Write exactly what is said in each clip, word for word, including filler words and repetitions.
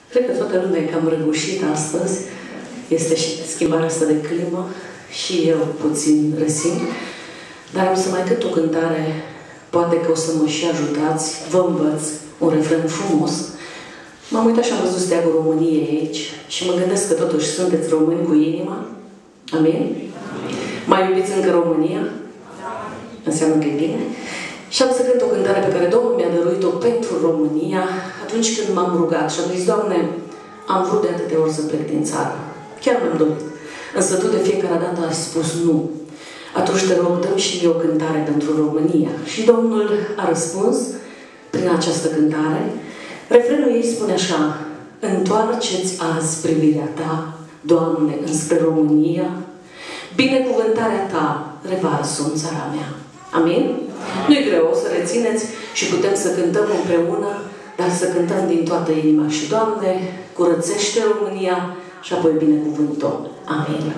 Cred că toată lumea e cam răgușită astăzi. Este și schimbarea asta de climă și eu puțin resimt. Dar am să mai cânt o cântare, poate că o să mă și ajutați, vă învăț un refren frumos. M-am uitat și am văzut steagul României aici și mă gândesc că totuși sunteți români cu inima. Amin? Mai iubiți încă România? Înseamnă că e bine. Și am să cânt o cântare pe care Domnul mi-a dăruit-o pentru România atunci când m-am rugat și am zis, Doamne, am vrut de atâtea ori să plec din țară. Chiar mi-am dorit. Însă Tu de fiecare dată ai spus nu. Atunci te rog, dă-mi și mie o cântare pentru România. Și Domnul a răspuns prin această cântare. Refrenul ei spune așa: întoarceți azi privirea Ta, Doamne, înspre România, binecuvântarea Ta revarsă în țara mea. Amin? Nu-i greu, o să rețineți și putem să cântăm împreună, dar să cântăm din toată inima. Și Doamne, curățește România și apoi binecuvântă-o. Amin.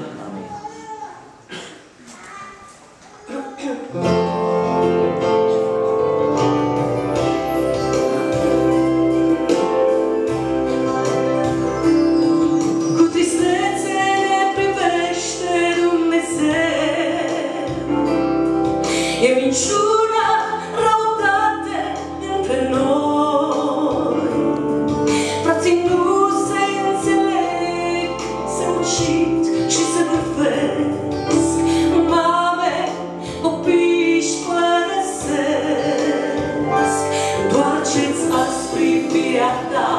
E minciuna, răutate între noi. Frații nu se înțeleg, se ucid și se bârfesc. Mame, copii-și părăsesc. Întoarceți azi privirea Ta,